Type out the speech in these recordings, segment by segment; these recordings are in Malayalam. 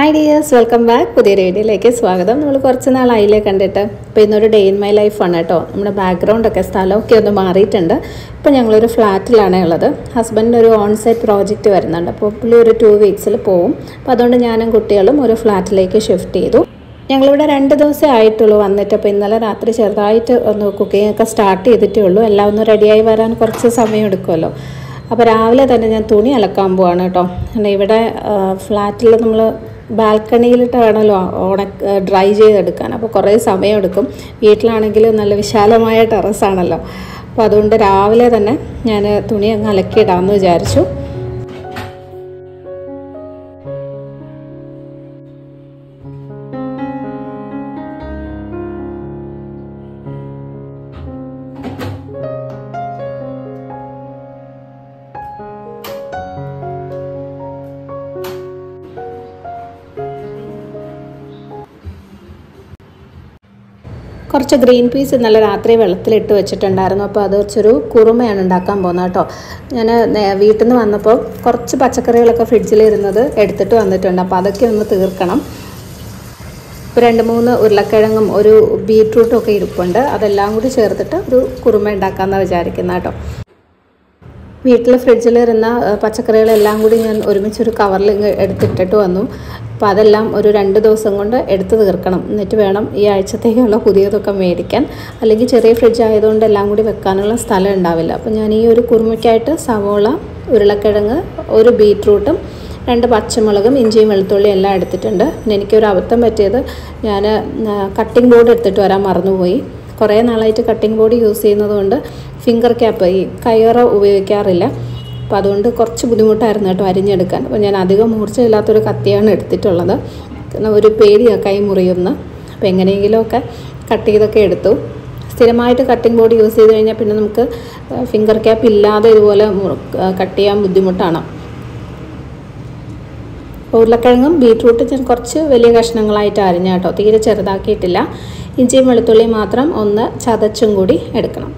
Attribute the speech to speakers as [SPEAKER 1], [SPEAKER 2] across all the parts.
[SPEAKER 1] Hi dears, welcome back. പുതിയൊരു വീഡിയോയിലേക്ക് സ്വാഗതം. നമ്മൾ കുറച്ച് നാളായില്ലേ കണ്ടിട്ട്. ഇപ്പോൾ ഇന്നൊരു ഡേ ഇൻ മൈ ലൈഫാണ് കേട്ടോ. നമ്മുടെ ബാക്ക്ഗ്രൗണ്ടൊക്കെ സ്ഥലമൊക്കെ ഒന്ന് മാറിയിട്ടുണ്ട്. ഇപ്പോൾ ഞങ്ങളൊരു ഫ്ലാറ്റിലാണ് ഉള്ളത്. ഹസ്ബൻഡിന് ഒരു ഓൺസൈറ്റ് പ്രോജക്റ്റ് വരുന്നുണ്ട്. അപ്പോൾ പുള്ളി ഒരു 2 വീക്സിൽ പോവും. അപ്പോൾ അതുകൊണ്ട് ഞാനും കുട്ടികളും ഒരു ഫ്ലാറ്റിലേക്ക് ഷിഫ്റ്റ് ചെയ്തു. ഞങ്ങളിവിടെ 2 ദിവസമേ ആയിട്ടുള്ളൂ വന്നിട്ട്. അപ്പോൾ ഇന്നലെ രാത്രി ചെറുതായിട്ട് ഒന്ന് കുക്കിംഗ് ഒക്കെ സ്റ്റാർട്ട് ചെയ്തിട്ടേ ഉള്ളൂ. എല്ലാം ഒന്ന് റെഡിയായി വരാൻ കുറച്ച് സമയം എടുക്കുമല്ലോ. അപ്പോൾ രാവിലെ തന്നെ ഞാൻ തുണി അലക്കാൻ പോവാണ് കേട്ടോ. ഇവിടെ ഫ്ലാറ്റിൽ നമ്മൾ ബാൽക്കണിയിലിട്ട് വേണമല്ലോ ഡ്രൈ ചെയ്തെടുക്കാൻ. അപ്പോൾ കുറേ സമയമെടുക്കും. വീട്ടിലാണെങ്കിൽ നല്ല വിശാലമായ ടെറസാണല്ലോ. അപ്പോൾ അതുകൊണ്ട് രാവിലെ തന്നെ ഞാൻ തുണി അങ്ങ് അലക്കിയിടാമെന്ന് വിചാരിച്ചു. കുറച്ച് ഗ്രീൻ പീസ് ഇന്നലെ രാത്രി വെള്ളത്തിലിട്ട് വെച്ചിട്ടുണ്ടായിരുന്നു. അപ്പോൾ അത് വെച്ചൊരു കുറുമയാണ് ഉണ്ടാക്കാൻ പോകുന്നത് കേട്ടോ. ഞാൻ വീട്ടിൽ നിന്ന് വന്നപ്പോൾ കുറച്ച് പച്ചക്കറികളൊക്കെ ഫ്രിഡ്ജിലിരുന്നത് എടുത്തിട്ട് വന്നിട്ടുണ്ട്. അപ്പോൾ അതൊക്കെ ഒന്ന് തീർക്കണം. ഇപ്പോൾ 2-3 ഉരുളക്കിഴങ്ങും ഒരു ബീറ്റ്റൂട്ടും ഒക്കെ ഇരിപ്പുണ്ട്. അതെല്ലാം കൂടി ചേർത്തിട്ട് ഒരു കുറുമ ഉണ്ടാക്കാമെന്നാണ് വിചാരിക്കുന്നത് കേട്ടോ. വീട്ടിൽ ഫ്രിഡ്ജിലിരുന്ന പച്ചക്കറികളെല്ലാം കൂടി ഞാൻ ഒരുമിച്ചൊരു കവറിൽ എടുത്തിട്ടിട്ട് വന്നു. അപ്പോൾ അതെല്ലാം ഒരു 2 ദിവസം കൊണ്ട് എടുത്ത് തീർക്കണം. എന്നിട്ട് വേണം ഈ ആഴ്ചത്തേക്കുള്ള പുതിയതൊക്കെ മേടിക്കാൻ. അല്ലെങ്കിൽ ചെറിയ ഫ്രിഡ്ജ് ആയതുകൊണ്ട് എല്ലാം കൂടി വെക്കാനുള്ള സ്ഥലം ഉണ്ടാവില്ല. അപ്പോൾ ഞാൻ ഈ ഒരു കുറുമയ്ക്കായിട്ട് സവോള, ഉരുളക്കിഴങ്ങ്, ഒരു ബീറ്റ്റൂട്ടും 2 പച്ചമുളകും ഇഞ്ചിയും വെളുത്തുള്ളിയും എല്ലാം എടുത്തിട്ടുണ്ട്. പിന്നെ എനിക്കൊരു അബദ്ധം പറ്റിയത്, ഞാൻ കട്ടിംഗ് ബോർഡ് എടുത്തിട്ട് വരാൻ മറന്നുപോയി. കുറേ നാളായിട്ട് കട്ടിംഗ് ബോർഡ് യൂസ് ചെയ്യുന്നത് കൊണ്ട് ഫിംഗർ ക്യാപ്പ് ഈ കയറ് ഉപയോഗിക്കാറില്ല. അപ്പോൾ അതുകൊണ്ട് കുറച്ച് ബുദ്ധിമുട്ടായിരുന്നു കേട്ടോ അരിഞ്ഞെടുക്കാൻ. അപ്പോൾ ഞാൻ അധികം മൂർച്ചയില്ലാത്തൊരു കത്തിയാണ് എടുത്തിട്ടുള്ളത്. കാരണം ഒരു പേടിയാണ് കൈ മുറിയുന്ന. അപ്പോൾ എങ്ങനെയെങ്കിലുമൊക്കെ കട്ട് ചെയ്തൊക്കെ എടുത്തു. സ്ഥിരമായിട്ട് കട്ടിംഗ് ബോർഡ് യൂസ് ചെയ്ത് കഴിഞ്ഞാൽ പിന്നെ നമുക്ക് ഫിംഗർ ക്യാപ്പ് ഇല്ലാതെ ഇതുപോലെ കട്ട് ചെയ്യാൻ ബുദ്ധിമുട്ടാണ്. ഉരുളക്കിഴങ്ങും ബീറ്റ്റൂട്ടും ഞാൻ കുറച്ച് വലിയ കഷ്ണങ്ങളായിട്ട് അരിഞ്ഞ കേട്ടോ, തീരെ ചെറുതാക്കിയിട്ടില്ല. ഇഞ്ചിയും വെളുത്തുള്ളിയും മാത്രം ഒന്ന് ചതച്ചും കൂടി എടുക്കണം.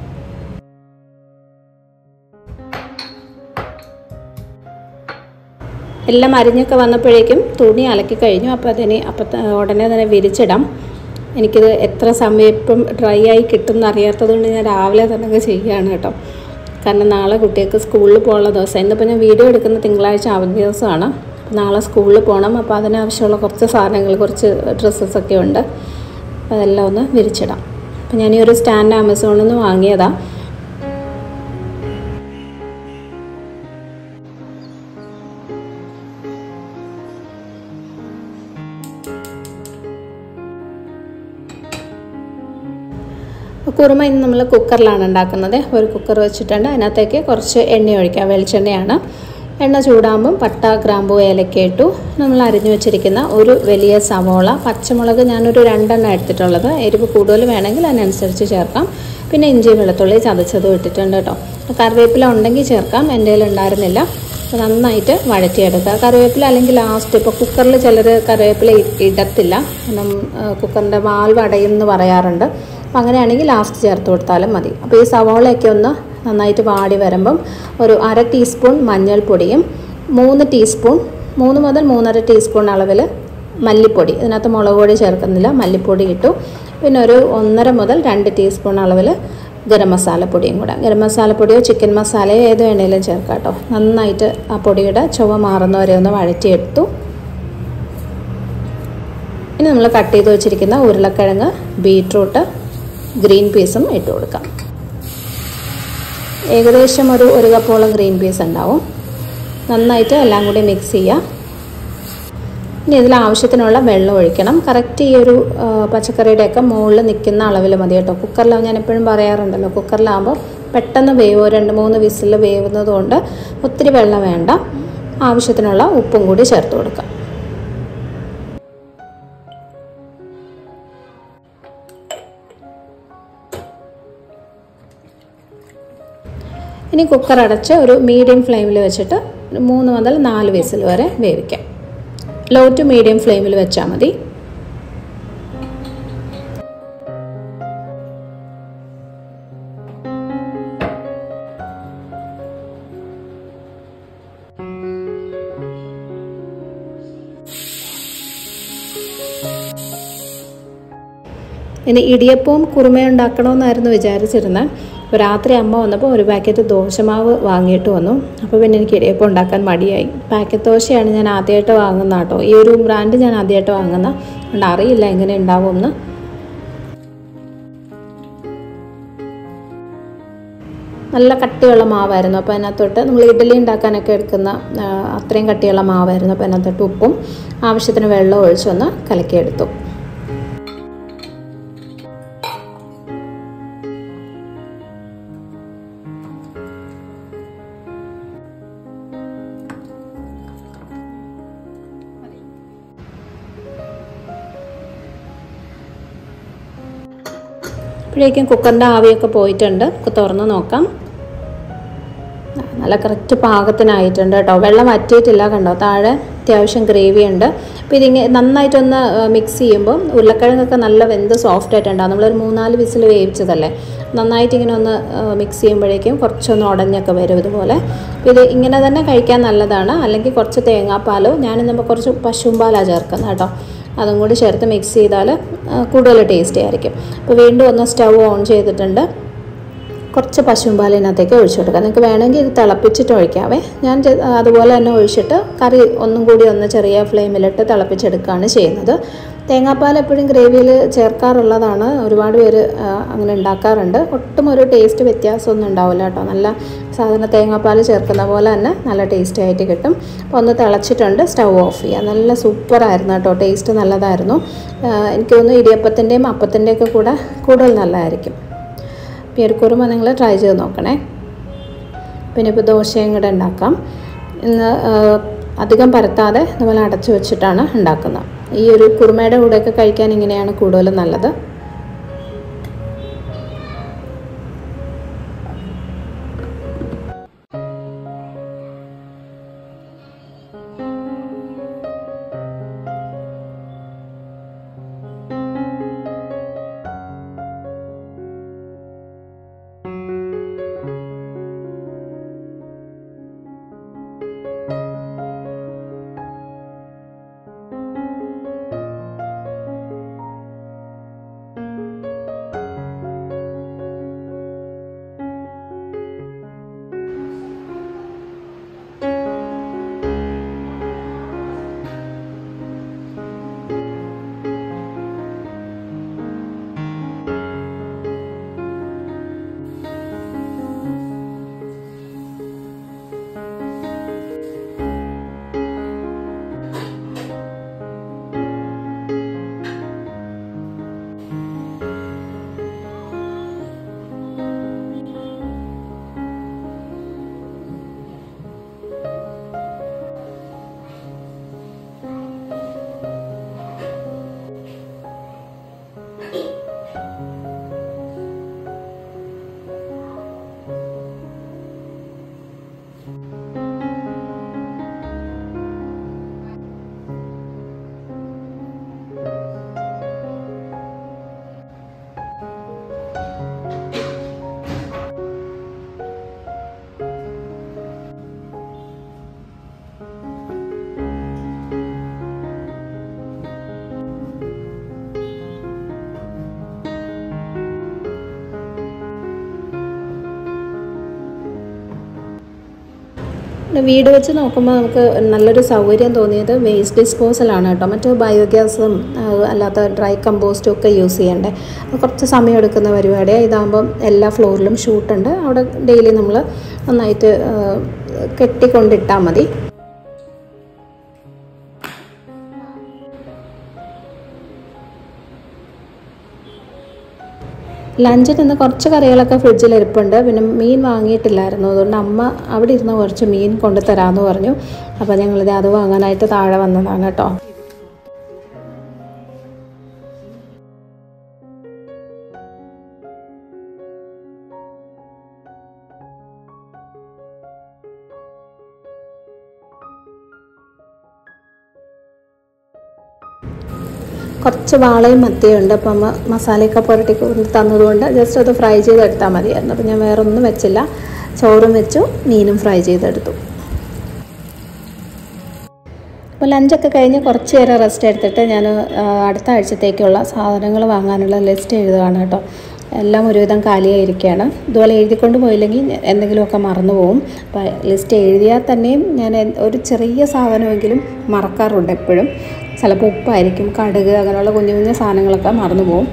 [SPEAKER 1] എല്ലാം അരിഞ്ഞൊക്കെ വന്നപ്പോഴേക്കും തുണി അലക്കി കഴിഞ്ഞു. അപ്പോൾ ഉടനെ തന്നെ വിരിച്ചിടാം. എനിക്കിത് എത്ര സമയം ഇപ്പം ഡ്രൈ ആയി കിട്ടും എന്നറിയാത്തതുകൊണ്ട് ഞാൻ രാവിലെ തന്നെ ചെയ്യുകയാണ് കേട്ടോ. കാരണം നാളെ കുട്ടികൾക്ക് സ്കൂളിൽ പോകാനുള്ള ദിവസം. ഇന്നിപ്പോൾ ഞാൻ വീഡിയോ എടുക്കുന്ന തിങ്കളാഴ്ച അവധി ദിവസമാണ്. നാളെ സ്കൂളിൽ പോകണം. അപ്പോൾ അതിനാവശ്യമുള്ള കുറച്ച് സാധനങ്ങൾ, കുറച്ച് ഡ്രസ്സസൊക്കെ ഉണ്ട്. അതെല്ലാം ഒന്ന് വിരിച്ചിടാം. അപ്പോൾ ഞാൻ ഈ ഒരു സ്റ്റാൻഡ് ആമസോണിൽ നിന്ന് വാങ്ങിയതാണ്. കുറുമ ഇന്ന് നമ്മൾ കുക്കറിലാണ് ഉണ്ടാക്കുന്നത്. ഒരു കുക്കർ വെച്ചിട്ടുണ്ട്. അതിനകത്തേക്ക് കുറച്ച് എണ്ണ ഒഴിക്കാം. വെളിച്ചെണ്ണയാണ്. എണ്ണ ചൂടാകുമ്പം പട്ട, ഗ്രാമ്പൂ, ഏലക്ക ഇട്ടു. നമ്മൾ അരിഞ്ഞു വെച്ചിരിക്കുന്ന ഒരു വലിയ സവോള, പച്ചമുളക് ഞാനൊരു 2 എണ്ണം എടുത്തിട്ടുള്ളത്. എരിവ് കൂടുതൽ വേണമെങ്കിൽ അതിനനുസരിച്ച് ചേർക്കാം. പിന്നെ ഇഞ്ചി വെളുത്തുള്ളി ചതച്ചതും ഇട്ടിട്ടുണ്ട് കേട്ടോ. കറിവേപ്പില ഉണ്ടെങ്കിൽ ചേർക്കാം. എൻ്റെ കയ്യിൽ ഉണ്ടായിരുന്നില്ല. അപ്പോൾ നന്നായിട്ട് വഴറ്റിയെടുക്കുക. കറിവേപ്പില അല്ലെങ്കിൽ ലാസ്റ്റ്, ഇപ്പോൾ കുക്കറിൽ ചിലർ കറിവേപ്പില ഇടത്തില്ല. കാരണം കുക്കറിൻ്റെ വാൽവ് അടയുമെന്ന് പറയാറുണ്ട്. അപ്പോൾ അങ്ങനെയാണെങ്കിൽ ലാസ്റ്റ് ചേർത്ത് കൊടുത്താലും മതി. അപ്പോൾ ഈ സവോളയൊക്കെ ഒന്ന് നന്നായിട്ട് വാടി വരുമ്പം ഒരു 1/2 ടീസ്പൂൺ മഞ്ഞൾപ്പൊടിയും 3 ടീസ്പൂൺ 3 മുതൽ 3.5 ടീസ്പൂൺ അളവിൽ മല്ലിപ്പൊടി, ഇതിനകത്ത് മുളക് പൊടി ചേർക്കുന്നില്ല, മല്ലിപ്പൊടി ഇട്ടു. പിന്നെ ഒരു 1.5 മുതൽ 2 ടീസ്പൂൺ അളവിൽ ഗരം മസാലപ്പൊടിയും കൂടെ. ഗരം മസാലപ്പൊടിയോ ചിക്കൻ മസാലയോ ഏത് വേണേലും ചേർക്കാം കേട്ടോ. നന്നായിട്ട് ആ പൊടിയുടെ ചുവ മാറുന്നവരെ ഒന്ന് വഴറ്റിയെടുത്തു. ഇനി നമ്മൾ കട്ട് ചെയ്ത് വെച്ചിരിക്കുന്ന ഉരുളക്കിഴങ്ങ്, ബീറ്റ്റൂട്ട്, ഗ്രീൻ പീസും ഇട്ട് കൊടുക്കാം. ഏകദേശം ഒരു കപ്പോളം ഗ്രീൻ പീസ് ഉണ്ടാവും. നന്നായിട്ട് എല്ലാം കൂടി മിക്സ് ചെയ്യുക. ഇനി ഇതിൽ ആവശ്യത്തിനുള്ള വെള്ളം ഒഴിക്കണം. കറക്റ്റ് ഈ ഒരു പച്ചക്കറിയുടെയൊക്കെ മുകളിൽ നിൽക്കുന്ന അളവിൽ മതി കേട്ടോ. കുക്കറിലാവും, ഞാൻ എപ്പോഴും പറയാറുണ്ടല്ലോ, കുക്കറിലാകുമ്പോൾ പെട്ടെന്ന് വേവോ, 2-3 വിസിൽ വേവുന്നത് കൊണ്ട് ഒത്തിരി വെള്ളം വേണ്ട. ആവശ്യത്തിനുള്ള ഉപ്പും കൂടി ചേർത്ത് കൊടുക്കാം. ഇനി കുക്കർ അടച്ച് ഒരു മീഡിയം ഫ്ലെയിമിൽ വെച്ചിട്ട് 3 മുതൽ 4 വിസിൽ വരെ വേവിക്കാം. ലോ ടു മീഡിയം ഫ്ലെയിമിൽ വെച്ചാൽ മതി. ഇനി ഇടിയപ്പവും കുറുമയും ഉണ്ടാക്കണമെന്നായിരുന്നു വിചാരിച്ചിരുന്നത്. അപ്പോൾ രാത്രി അമ്മ വന്നപ്പോൾ ഒരു പാക്കറ്റ് ദോശമാവ് വാങ്ങിയിട്ട് വന്നു. അപ്പോൾ പിന്നെ എനിക്ക് ഇടിയപ്പം ഉണ്ടാക്കാൻ മടിയായി. പാക്കറ്റ് ദോശയാണ് ഞാൻ ആദ്യമായിട്ട് വാങ്ങുന്ന കേട്ടോ. ഈ ഒരു ബ്രാൻഡ് ഞാൻ ആദ്യമായിട്ട് വാങ്ങുന്ന, അതുകൊണ്ട് അറിയില്ല എങ്ങനെ ഉണ്ടാവുമെന്ന്. നല്ല കട്ടിയുള്ള മാവായിരുന്നു. അപ്പോൾ അതിനകത്തോട്ട് നമ്മൾ ഇഡ്ഡലി ഉണ്ടാക്കാനൊക്കെ എടുക്കുന്ന അത്രയും കട്ടിയുള്ള മാവായിരുന്നു. അപ്പോൾ അതിനകത്തോട്ട് ഉപ്പും ആവശ്യത്തിന് വെള്ളം ഒഴിച്ചൊന്ന് കലക്കിയെടുത്തു. അപ്പോഴേക്കും കുക്കറിൻ്റെ ആവിയൊക്കെ പോയിട്ടുണ്ട്. തുറന്ന് നോക്കാം. നല്ല കറക്റ്റ് പാകത്തിനായിട്ടുണ്ട് കേട്ടോ. വെള്ളം വറ്റിയിട്ടില്ല, കണ്ടോ, താഴെ അത്യാവശ്യം ഗ്രേവി ഉണ്ട്. അപ്പോൾ ഇതിങ്ങനെ നന്നായിട്ടൊന്ന് മിക്സ് ചെയ്യുമ്പോൾ ഉരുളക്കിഴങ്ങൊക്കെ നല്ല വെന്ത് സോഫ്റ്റ് ആയിട്ടുണ്ടാകും. നമ്മളൊരു 3-4 വിസിൽ വേവിച്ചതല്ലേ. നന്നായിട്ട് ഇങ്ങനെ ഒന്ന് മിക്സ് ചെയ്യുമ്പോഴേക്കും കുറച്ചൊന്ന് ഉടഞ്ഞൊക്കെ വരും ഇതുപോലെ. ഇത് ഇങ്ങനെ തന്നെ കഴിക്കാൻ നല്ലതാണ്. അല്ലെങ്കിൽ കുറച്ച് തേങ്ങാപ്പാലോ, ഞാനിന്ന് കുറച്ച് പശുവും പാലാണ് ചേർക്കുന്നത് കേട്ടോ, അതും കൂടി ചേർത്ത് മിക്സ് ചെയ്താൽ കൂടുതൽ ടേസ്റ്റി ആയിരിക്കും. അപ്പോൾ വീണ്ടും ഒന്ന് സ്റ്റൗ ഓൺ ചെയ്തിട്ടുണ്ട്. കുറച്ച് പശുവും പാൽ ഇതിനകത്തേക്ക് ഒഴിച്ചു കൊടുക്കാം. നിങ്ങൾക്ക് വേണമെങ്കിൽ ഇത് തിളപ്പിച്ചിട്ട് ഒഴിക്കാവേ. ഞാൻ അതുപോലെ തന്നെ ഒഴിച്ചിട്ട് കറി ഒന്നും കൂടി ഒന്ന് ചെറിയ ഫ്ലെയിമിലിട്ട് തിളപ്പിച്ചെടുക്കുകയാണ് ചെയ്യുന്നത്. തേങ്ങാപ്പാൽ എപ്പോഴും ഗ്രേവിയിൽ ചേർക്കാറുള്ളതാണ്. ഒരുപാട് പേര് അങ്ങനെ ഉണ്ടാക്കാറുണ്ട്. ഒട്ടും ഒരു ടേസ്റ്റ് വ്യത്യാസമൊന്നും ഉണ്ടാവില്ല കേട്ടോ. നല്ല സാധാരണ തേങ്ങാപ്പാൽ ചേർക്കുന്ന പോലെ തന്നെ നല്ല ടേസ്റ്റി ആയിട്ട് കിട്ടും. അപ്പോൾ ഒന്ന് തിളച്ചിട്ടുണ്ട്, സ്റ്റൗ ഓഫ് ചെയ്യുക. നല്ല സൂപ്പറായിരുന്നു കേട്ടോ, ടേസ്റ്റ് നല്ലതായിരുന്നു. എനിക്ക് തോന്നുന്നു ഇടിയപ്പത്തിൻ്റെയും അപ്പത്തിൻ്റെയൊക്കെ കൂടെ കൂടുതൽ നല്ലതായിരിക്കും. ഈ ഒരു കുറുമ നിങ്ങൾ ട്രൈ ചെയ്ത് നോക്കണേ. പിന്നെ ഇപ്പോൾ ദോശയും കൂടെ ഉണ്ടാക്കാം. ഇന്ന് അധികം പരത്താതെ നമ്മൾ അടച്ചു വെച്ചിട്ടാണ് ഉണ്ടാക്കുന്നത്. ഈ ഒരു കുറുമയുടെ കൂടെയൊക്കെ കഴിക്കാൻ ഇങ്ങനെയാണ് കൂടുതലും നല്ലത്. വീട് വെച്ച് നോക്കുമ്പോൾ നമുക്ക് നല്ലൊരു സൗകര്യം തോന്നിയത് വേസ്റ്റ് ഡിസ്പോസലാണ് കേട്ടോ. മറ്റു ബയോഗ്യാസും അല്ലാത്ത ഡ്രൈ കമ്പോസ്റ്റും ഒക്കെ യൂസ് ചെയ്യണ്ടേ. കുറച്ച് സമയം എടുക്കുന്ന പരിപാടിയാണ്. ഇതാകുമ്പം എല്ലാ ഫ്ലോറിലും ഷൂട്ടുണ്ട്. അവിടെ ഡെയിലി നമ്മൾ നന്നായിട്ട് കെട്ടിക്കൊണ്ടിട്ടാൽ മതി. ലഞ്ചിന് ഇന്ന് കുറച്ച് കറികളൊക്കെ ഫ്രിഡ്ജിൽ ഇരിപ്പുണ്ട്. പിന്നെ മീൻ വാങ്ങിയിട്ടില്ലായിരുന്നു. അതുകൊണ്ട് അമ്മ അവിടെ ഇരുന്ന് കുറച്ച് മീൻ കൊണ്ടുതരാമെന്ന് പറഞ്ഞു. അപ്പോൾ ഞങ്ങളിത് അത് വാങ്ങാനായിട്ട് താഴെ വന്നതാണ് കേട്ടോ. കുറച്ച് വാളയും മത്തിയുണ്ട്. അപ്പം അമ്മ മസാലയൊക്കെ പുരട്ടി തന്നതുകൊണ്ട് ജസ്റ്റ് അത് ഫ്രൈ ചെയ്തെടുത്താൽ മതിയായിരുന്നു. അപ്പം ഞാൻ വേറെ ഒന്നും വെച്ചില്ല. ചോറും വെച്ചു, മീനും ഫ്രൈ ചെയ്തെടുത്തു. അപ്പോൾ ലഞ്ചൊക്കെ കഴിഞ്ഞ് കുറച്ച് നേരം റെസ്റ്റ് എടുത്തിട്ട് ഞാൻ അടുത്ത ആഴ്ചത്തേക്കുള്ള സാധനങ്ങൾ വാങ്ങാനുള്ള ലിസ്റ്റ് എഴുതുകയാണ് കേട്ടോ. എല്ലാം ഒരുവിധം കാലിയായിരിക്കുകയാണ്. ഇതുപോലെ എഴുതിക്കൊണ്ട് പോയില്ലെങ്കിൽ എന്തെങ്കിലുമൊക്കെ മറന്നു പോകും. അപ്പോൾ ലിസ്റ്റ് എഴുതിയാൽ തന്നെയും ഞാൻ ഒരു ചെറിയ സാധനമെങ്കിലും മറക്കാറുണ്ട് എപ്പോഴും. ചിലപ്പോൾ ഉപ്പായിരിക്കും, കടുക്, അങ്ങനെയുള്ള കുഞ്ഞു കുഞ്ഞു സാധനങ്ങളൊക്കെ മറന്നു പോകും.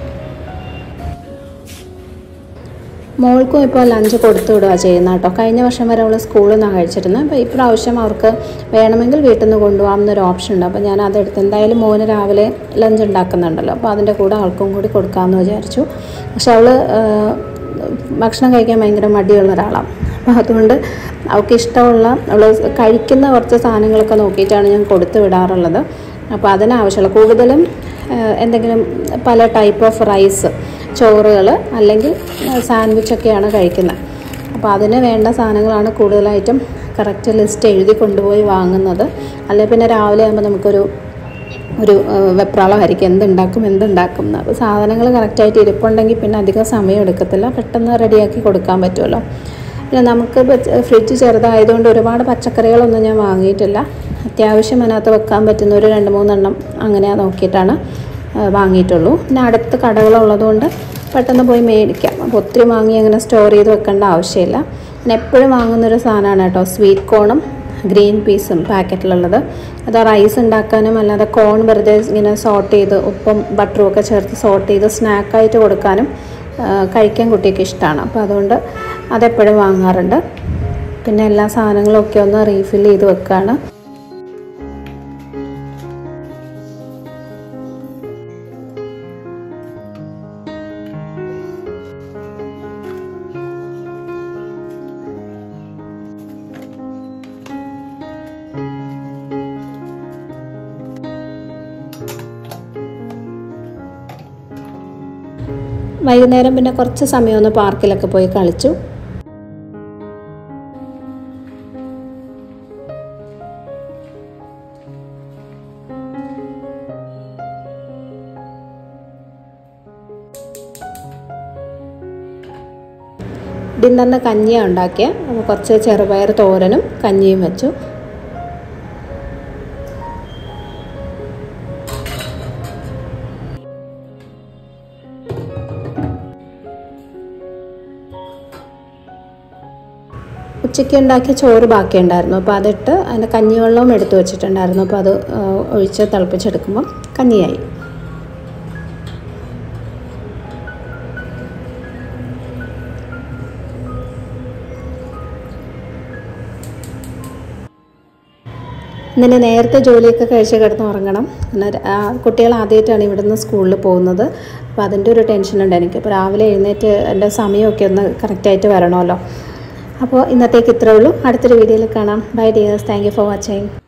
[SPEAKER 1] മോൾക്കും ഇപ്പോൾ ലഞ്ച് കൊടുത്തു വിടുക ചെയ്യുന്ന കേട്ടോ. കഴിഞ്ഞ വർഷം വരെ അവൾ സ്കൂളിൽ നിന്നാണ് കഴിച്ചിരുന്നത്. അപ്പോൾ ഇപ്രാവശ്യം അവർക്ക് വേണമെങ്കിൽ വീട്ടിൽ നിന്ന് കൊണ്ടുപോകാം എന്നൊരു ഓപ്ഷൻ ഉണ്ട്. അപ്പോൾ ഞാൻ അതെടുത്ത് എന്തായാലും മോന് രാവിലെ ലഞ്ച് ഉണ്ടാക്കുന്നുണ്ടല്ലോ, അപ്പോൾ അതിൻ്റെ കൂടെ ആൾക്കും കൂടി കൊടുക്കാമെന്ന് വിചാരിച്ചു. പക്ഷെ അവൾ ഭക്ഷണം കഴിക്കാൻ ഭയങ്കര മടിയുള്ള ഒരാളാണ്. അപ്പോൾ അതുകൊണ്ട് അവൾക്ക് ഇഷ്ടമുള്ള അവൾ കഴിക്കുന്ന കുറച്ച് സാധനങ്ങളൊക്കെ നോക്കിയിട്ടാണ് ഞാൻ കൊടുത്തു വിടാറുള്ളത്. അപ്പോൾ അതിനാവശ്യമുള്ള കൂടുതലും എന്തെങ്കിലും പല ടൈപ്പ് ഓഫ് റൈസ്, ചോറുകൾ അല്ലെങ്കിൽ സാൻഡ്വിച്ചൊക്കെയാണ് കഴിക്കുന്നത്. അപ്പോൾ അതിന് വേണ്ട സാധനങ്ങളാണ് കൂടുതലായിട്ടും കറക്റ്റ് ലിസ്റ്റ് എഴുതി കൊണ്ടുപോയി വാങ്ങുന്നത്. അല്ലെങ്കിൽ പിന്നെ രാവിലെ ആകുമ്പോൾ നമുക്കൊരു വെപ്രാളമായിരിക്കും, എന്തുണ്ടാക്കും എന്ന്. അപ്പോൾ സാധനങ്ങൾ കറക്റ്റായിട്ട് ഇരിപ്പുണ്ടെങ്കിൽ പിന്നെ അധികം സമയം എടുക്കത്തില്ല, പെട്ടെന്ന് റെഡിയാക്കി കൊടുക്കാൻ പറ്റുമല്ലോ. പിന്നെ നമുക്ക് ഫ്രിഡ്ജ് ചെറുതായതുകൊണ്ട് ഒരുപാട് പച്ചക്കറികളൊന്നും ഞാൻ വാങ്ങിയിട്ടില്ല. അത്യാവശ്യം അതിനകത്ത് വെക്കാൻ പറ്റുന്ന ഒരു 2-3 എണ്ണം അങ്ങനെ നോക്കിയിട്ടാണ് വാങ്ങിയിട്ടുള്ളൂ. പിന്നെ അടുത്ത് കടകളുള്ളതുകൊണ്ട് പെട്ടെന്ന് പോയി മേടിക്കാം. അപ്പോൾ ഒത്തിരി വാങ്ങി അങ്ങനെ സ്റ്റോർ ചെയ്ത് വെക്കേണ്ട ആവശ്യമില്ല. പിന്നെ എപ്പോഴും വാങ്ങുന്നൊരു സാധനമാണ് കേട്ടോ സ്വീറ്റ് കോണും ഗ്രീൻ പീസും പാക്കറ്റിലുള്ളത്. അത് റൈസ് ഉണ്ടാക്കാനും അല്ലാതെ കോൺ വെറുതെ ഇങ്ങനെ സോട്ട് ചെയ്ത് ഉപ്പും ബട്ടറും ഒക്കെ ചേർത്ത് സോട്ട് ചെയ്ത് സ്നാക്കായിട്ട് കൊടുക്കാനും കഴിക്കാൻ കുട്ടിക്ക് ഇഷ്ടമാണ്. അപ്പോൾ അതുകൊണ്ട് അതെപ്പോഴും വാങ്ങാറുണ്ട്. പിന്നെ എല്ലാ സാധനങ്ങളും ഒക്കെ ഒന്ന് റീഫിൽ ചെയ്ത് വെക്കുകയാണ്. വൈകുന്നേരം പിന്നെ കുറച്ച് സമയം ഒന്ന് പാർക്കിലൊക്കെ പോയി കളിച്ചു. ഡിന്നറിന് കഞ്ഞിയാണ് ഉണ്ടാക്കിയത്. കുറച്ച് ചെറുപയർ തോരനും കഞ്ഞിയും വെച്ചു. ഉച്ചയ്ക്ക് ഉണ്ടാക്കിയ ചോറ് ബാക്കിയുണ്ടായിരുന്നു. അപ്പോൾ അതിട്ട് അതിൻ്റെ കഞ്ഞിവെള്ളവും എടുത്തു വെച്ചിട്ടുണ്ടായിരുന്നു. അപ്പോൾ അത് ഒഴിച്ച് തിളപ്പിച്ചെടുക്കുമ്പം കഞ്ഞിയായി. ഇന്നലെ നേരത്തെ ജോലിയൊക്കെ കഴിച്ച് കിടന്ന് ഉറങ്ങണം. കുട്ടികൾ ആദ്യമായിട്ടാണ് ഇവിടുന്ന് സ്കൂളിൽ പോകുന്നത്. അപ്പോൾ അതിൻ്റെ ഒരു ടെൻഷനുണ്ട് എനിക്ക്. അപ്പോൾ രാവിലെ എഴുന്നേറ്റ് എൻ്റെ സമയമൊക്കെ ഒന്ന് കറക്റ്റായിട്ട് വരണമല്ലോ. അപ്പോൾ ഇന്നത്തേക്ക് ഇത്രയേ ഉള്ളൂ. അടുത്തൊരു വീഡിയോയിൽ കാണാം. Bye dears. Thank you for watching.